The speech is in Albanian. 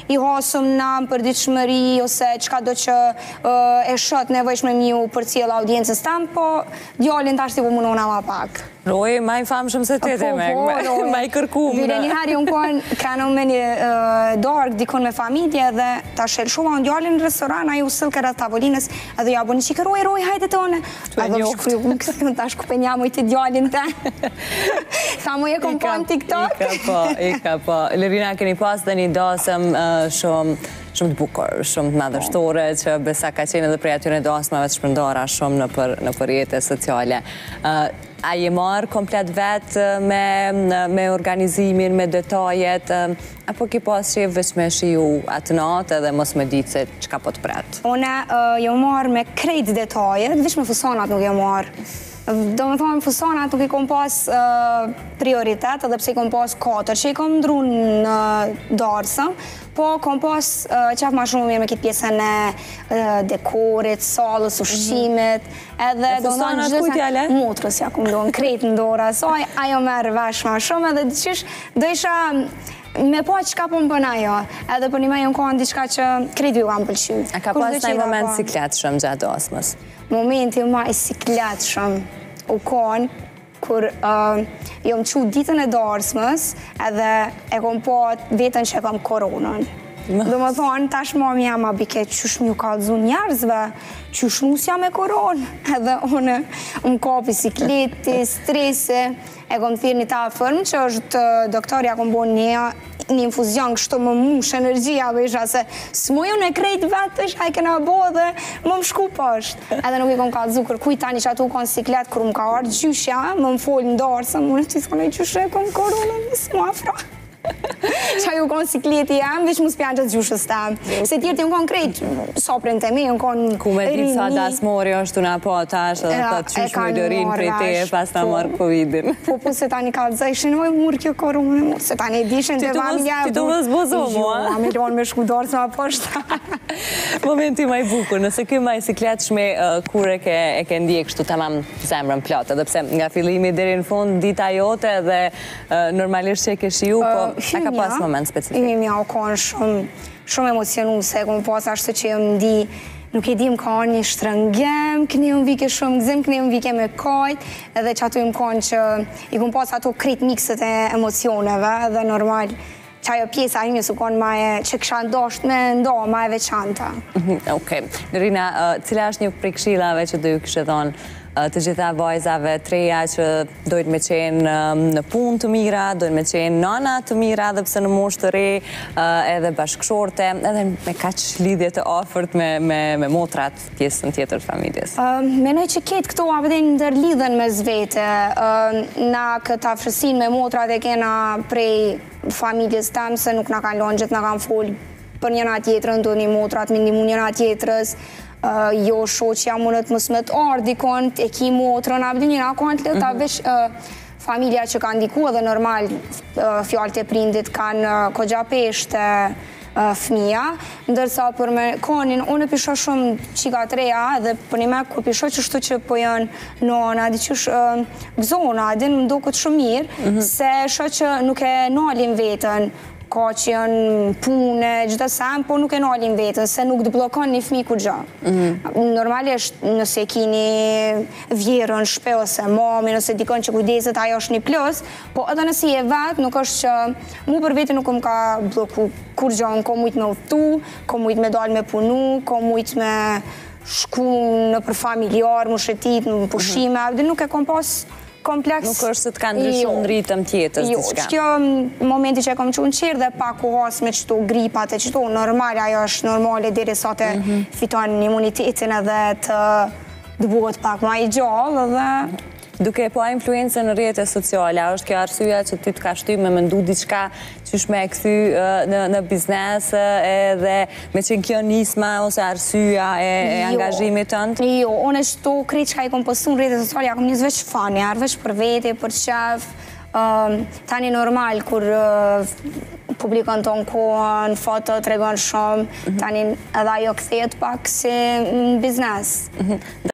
i hasëm na për ditëshmëri ose qka do që e shët nevojshme miu për cilë audiencës tam, po djallin tash t'i po mundona ma pak. Roje, ma i famshëm se tete me, ma i kërkumë. Vile njëherë unë konë kanë me një dark dikon me familje dhe ta shelshova unë djallin në restoran, a ju sëllë kërë tavolinës, edhe ja bo një qikë roje, hajde tone. Edhe më shkruju, unë kësë tash ku pe njamoj të djallin të. Tha mu e kom po në TikTok. Ika po. Lerina, keni pas dhe një dasëm shumë të bukur, shumë të madhështore, që besa ka qenë edhe prej atyre dasmave të shpërndara shumë në përjetët sociale. A je marë komplet vetë me organizimin, me detajet, apo ki pas që veç me shiju atë natë edhe mos me ditë se qka po të pretë? Une jo marë me krejt detajet, veç me fusanat nuk jo marë. Do me thonë, fusanat nuk i kom pas prioritet, edhe pse i kom pas 4 që i kom ndru në darsëm, po kom pas qaf ma shumë mirë me kitë pjesën e dekorit, salës, ushqimit, edhe do në gjithë motrës ja kom do në krejt në dora, saj ajo merë vesh ma shumë, edhe qysh do isha me po qka po më bëna jo, edhe për një me jënë kohën diqka që krejt ju kam pëlqy. A ka pas në moment siklet shumë gjatë dasmës? Momenti ma i siklet shumë u konë, kur jom qu ditën e darsmës edhe e kom po vetën që e kom koronën. Do më thonë, tash mami jam a bike qysh m'ju kalëzun njerëzve, qysh mus jam e koronë, edhe une më kapi sikleti, stresi, e kom thirë një ta fërmë që është doktorja kom bo një infuzion kështu më mush energjia dhe isha se s'muju në krejt vetë isha i kena bo dhe më shku pështë. Edhe nuk i kom kalëzu kërkuj tani që atu kon siklet kër më ka ardë gjyshja, më folë në darësën, më në të s'kone gjyshë e kom koronën, s'mu afra. Qa ju konë sikleti jam, veç mu s'pjanë që të gjushës tam. Se tjertë ju konë krejt, soprën të me, ju konë ku me ditë sa dasmori është una po tash, edhe të qysh më dërin prej te, pas ta marë Covidin. Po se tani ka të zajshin, oj murë kjo koronë, se tani edishin të familja. Ti të më zbozo mua. Jo, me lonë me shkudarë së ma poshta. Momenti ma i bukur, nëse kjo ma i siklet shme kur e ke ndje kështu të mam zemrën plotë, edhe pse nga fillimi deri në fund dita jote dhe normalisht që e ke shiju, po a ka pas moment specifik? Mja o konë shumë emocionu se kom pas ashtë që jëm ndi, nuk e dim ka një shtrëngem, këni jëm vike shumë gzim, këni jëm vike me kajt, edhe që atu jëm konë që i kom pas ato krit mikset e emocioneve, edhe normal që ajo pjesa ime su konë ma e që kësha ndosht me ndo, ma e veçanta. Okej. Lerina, cila është një prej këshillave që do ju kështë thonë të gjitha vajzave treja që dojtë me qenë në punë të mira, dojtë me qenë nana të mira, dhe pse në moshë të re, edhe bashkëshorte, edhe me kaq lidhje të afërt me motrat pjesën tjetër të familjes? Menoj që ketë këto abedin ndërlidhen me zvete. Na këta fshësin me motrat e kena prej familjes tamë, se nuk na kanë lonë gjithë, na kanë folë për njëna tjetërën, do një motrat me ndimu njëna tjetërës, jo shoqja mundet mësmet ardikon, e ki motrën, abdi njëna kanë të leta veç familja që kanë diku edhe normal fjallët e prindit kanë kogja peshte fëmija, ndërsa për me konin, unë e pisho shumë qika të reja dhe për një me kur pisho që shtu që po janë nona, di qësh gzona, din më do këtë shumë mirë, se shë që nuk e nalin vetën, ka që janë pune, gjitha sam, po nuk e nalin vetën, se nuk të blokon një fmi ku gjë. Normalisht, nëse kini vjerën, shpe ose mami, nëse dikon që kujdeset, ajo është një plus, po edhe nësi e vetë, nuk është që mu për vetë nuk më ka bloku kur gjë, ko mujtë me uftu, ko mujtë me dalë me punu, ko mujtë me shku në për familjar, mu shëtit, në pushime, dhe nuk e kom pas kompleks. Nuk është se të kanë ndryshuar në ritëm tjetës, diçka. Jo, kjo momenti që e kom qunë qërë dhe pak u hasë me qëto gripat e qëto, normal, ajo është normale deri sa të fiton imunitetin edhe të dëbuhet pak ma i gjallë dhe... Duke po influencën në rrjetet sociale, është kjo arsyeja që ty të ka shty me mendu diçka qysh me e kthy në biznes edhe me qenë kjo nisma ose arsyeja e angazhimit tënd? Jo, unë e shtu krejt që ka i kom postu në rrjetet sociale, ja kom njës veç fanjar, veç për vete, për qef, tani normal kur publikon ton kohën, foto të regon shumë, tani edhe ajo kthehet pak si në biznes.